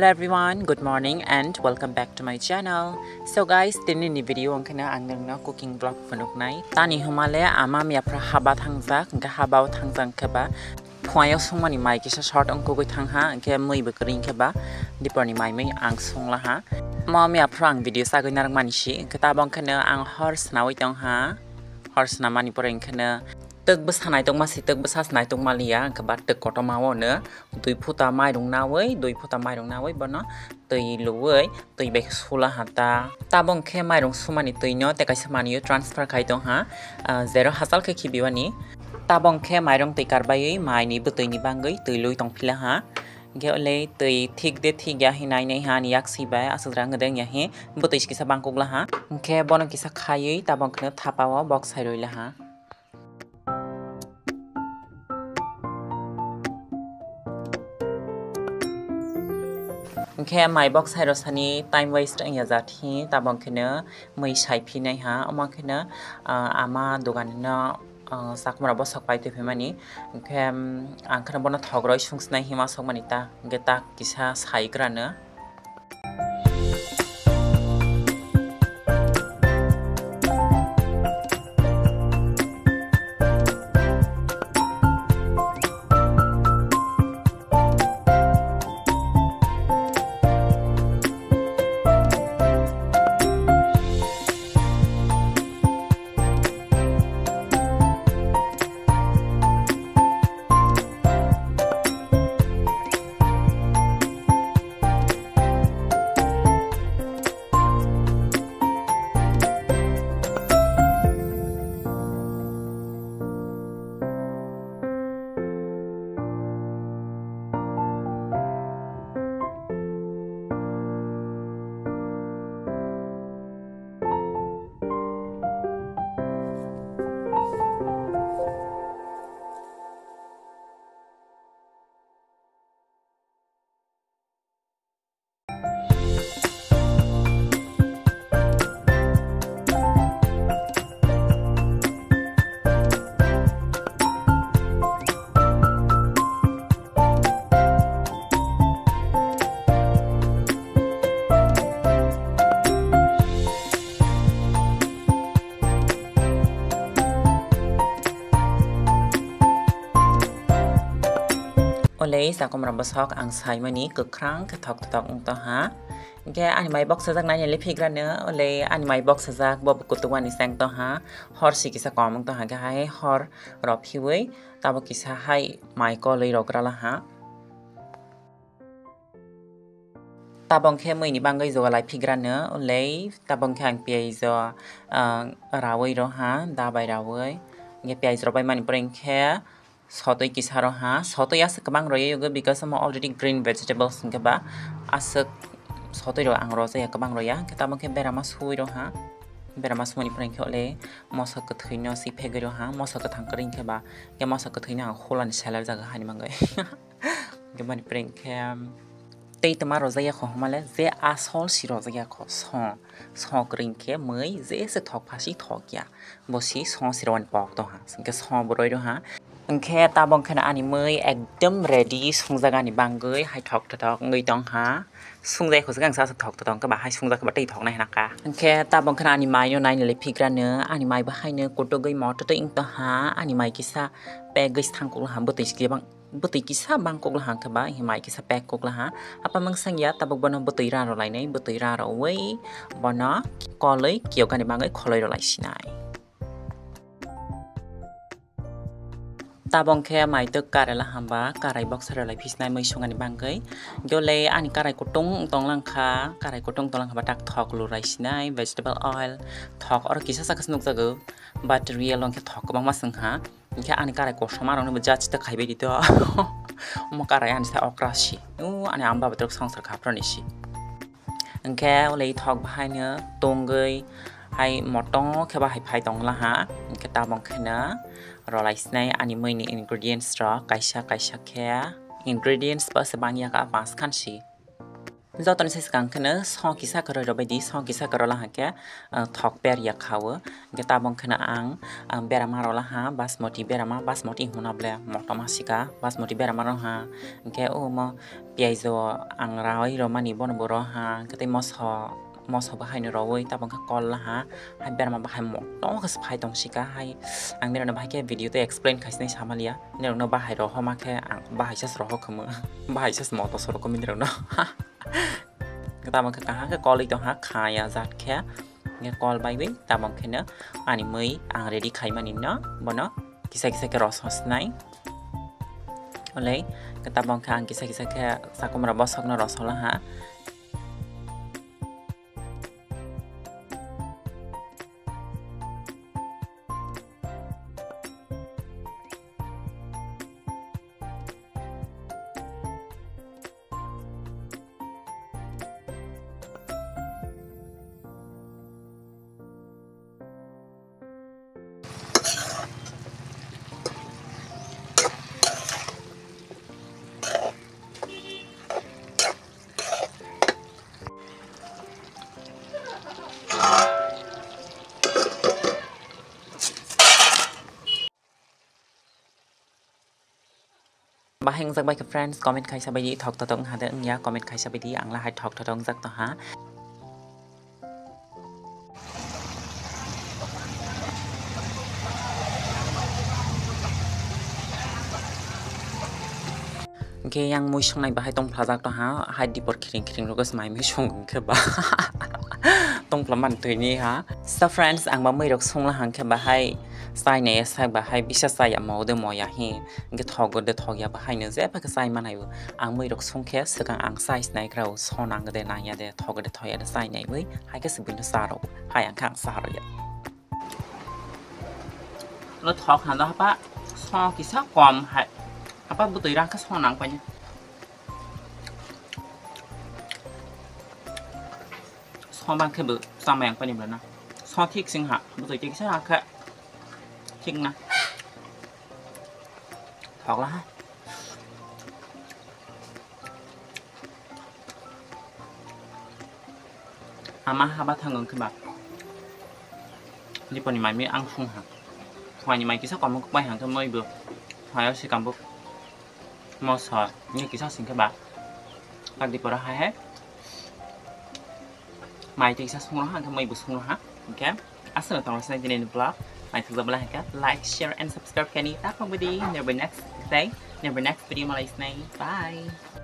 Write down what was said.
everyone, good morning and welcome back to my channel. So guys, Tini ni video ang kana ang nang cooking vlog panuk nai. Tani humale ama mi apra haba thangjak angka habao thangjang khaba. Phuayo sungmani mai kisa short ang kugoi thangha angke mui bekring khaba. Dipani mai mai ang sungla ha. Ma mi apra ang video sagoi narang manisi kita bang kana ang horse nawai tong ha. Horse namani poreng kanaตึกบสานายตรงมาสิตึกบสานายตรงมาเลียกับบัดตึกกอตมาวเนอะตุยพูตาไม้ตรงนาเว้ยตุยพูตาไม้ตรงนาเว้ยบ่เนาะตุยรู้เว้ยตุยเบกสุลหัตตาบงแค่ไม้ตรงสุมานี่ตุยเนาะแต่ก็สมานี่ transfer ใครตรงหา0 hasil keคิบิวันนี้ตาบงแค่ไม้ตรงตุยการใบไม้นี่บ่ตุยนี่บางเอ้ยตุยลุยตรงพิละหาเกี่ยวเลยตุยทิกเด็ดทิกยาหินายในหานี่ยักษีใบอาศัยรังเดินยาหิบ่ตุยกิสบางกุกละหาแค่บ่นกิสขายตาบงเนทับเอาบอกใส่เลยละหาแค่ไม้บ็อกซ์ให้เราสนี time waste อย่างจะที่ตาบองคือเนอะไม่ใช้พี่ในหาเอามาคือเนอะอามาดูกันเนอะสักมันเราบอกสักไปตัวพี่มันนี่แค่ขนมบนทอกร้อยช่วงสไนหิมาสักมันนี่ตาเกตากิซ่าใช้กันเนอะโอเล่สากมรำบซอกอังไซมันนี้เกิดครั้งกระทอกตอกต่อหาแกอันนี้ไม่บอกสักนั้นอย่าเล็บพิกระเนื้อโอเล่อันนี้ไม่บอกสักบอกกุตัวนี้แสงต่อหาฮอร์สิกิสกอมต่อหาแกให้ฮอร์รอพิวเว้ตาบอกกิสให้ไม่ก็เลยรอกระละหาตาบองแค่มือนี่บางก็จะอะไรพิกระเนื้อโอเล่ตาบองแข่งเปียจะราวยรอหาดาใบราวยแกเปียจะรอใบมันเปล่งแค่Soto kisah roha, soto ya sekebang roya juga because semua already green vegetables keba, asek soto roya angro saya kebang roya, kita mungkin beramas hui roha, beramas muni pernah oleh, masa kethunya si pegi roha, masa ketang kering keba, ya masa kethunya holan seller jaga hani manggai, gimana pernah kem, tei temar roza ya kau malah, ze asal si roza ya kau song kering ke, mei ze setok pasti tok ya, bosi song si rawan pok toha, sehingga song beroi roha. แค่ตาบองขณะนี้มือเอกดม ready ส่งจากการในบางเกยให้ถอกถอกเงยต้องหาส่งใจคนสักการถอกถอกก็บ่ให้ส่งจากบัตรถอกในนะคะแค่ตาบองขณะนี้ไม้เนื้อในเลยพิกระเนื้ออันนี้ไม้บ่ให้เนื้อกุดตัวเกยหมอตัวอิงต้องหาอันนี้ไม้กิซ่าแปะเกยทางกุลหาบุตรกิบังบุตรกิซ่าบางกุลหาก็บ่ให้ไม้กิซ่าแปะกุลหาapaมังสังยาตาบองบนบุตรราเราไหลในบุตรราเราไว้บนนะก็เลยเกี่ยวกันในบางเกยขอเลยเราไหลสินายตาบองแค่ไม่ตึกการละหัมบาการบอกสระไหลพิษในมือชงกันในบางเกยโยเลอันนี้การกดตุ้งตรงลังคาการกดตุ้งตรงลังคาบัดทอกลูไรสินาย vegetable oil ทอกออร์กิสสักสนุกจักรบัตรเรียลลองแค่ทอกก็บางมาสังหาแค่อันนี้การกดสมาร์ทเราเนี่ยมันจัดจะขายไปดีตัวมันการอันนี้ใส่ออกราชีอันนี้อันบ่าบัตรสองสักขาพรนิชิแค่เลยทอกไปให้เนื้อตรงเกยให้หมดต้องแค่ว่าให้ภายตรงละฮะแค่ตาบองแค่เนื้อรอไลซ์ในอันนี้มี ingredients รอไก่ชาแค่ ingredients เปิดสบายอย่างกับ advanced ขั้นชี do ton sai skang khana so kisa karo ro baidi so kisa karo la ha ke thok per ya khawo ge ta bong khana ang berama ro la ha basmati huna ble motoma sika basmati berama ro ha ge o mo piaizo ang rai ro mani bon bo ro ha ke te mos ba hai no ro wei ta bong ka kol la ha hai berama ba hai mo to ka spai tong sika hai ang mera na ba ke video te explain khai snai samalia ne no ba hai ro ho ma ke ang ba hai sas ro ho khmu ba hai sas mo to so ro ko min ro no ta bằng cái call đi cho hát khai giặt khé nghe call bay với ta bằng cái nữa anh mới ăn ready khai mà nín nó bọn nó kisa cái rau sauce này lấy cái ta bằng cái kisa cái sao cũng là boss học nó rau sauce là hả bà hẹn gặp lại các friends comment khai sa bài đi thọc tao hả đỡ nhá comment khai sa bài đi ăn là hai thọc tao giặc tao hả cái yang mui trong này bà hai tông plaza tao hả hai đi bột khring rồi smile mới chung cái bà tông plum ăn tuổi ní hả so friends ang bà mới được xong là hàng cái bà hai sai này sai bà hai bisa sai ya mau de mo ya hi cái thog ya bà hai nữa dễ bà cái sai mà này ang mới được xong cái sự càng ang sai này cái so nang cái này ya de thog ya de sai này với hai cái sự bình nó xa rồi hai ang khang xa rồi nó thog hẳn đó bà so cái sắc quam hai bà bữa tới ra cái so nang bà nhá so bằng cái bữa sao mèn bà niệm rồi nè so thiết sinh hạ bữa tới cái sắc cái chừng nè thọt lá ama haba thằng cái bạc đi bọn mày mới ăn không hả hoài như mày kỹ sao còn một bài hàng cho mày được hoài ở sẽ cầm bút mò sỏi như kỹ sao xin cái bạc đặt đi vào đó hai hết mày thì sao xuống nó hàng cho mày bút xuống nó hả ok asal tolong saya jadi vlog. Mari kita boleh like, share, and subscribe. Kini tak mau video. Never next day, never next video malah isnai. Bye.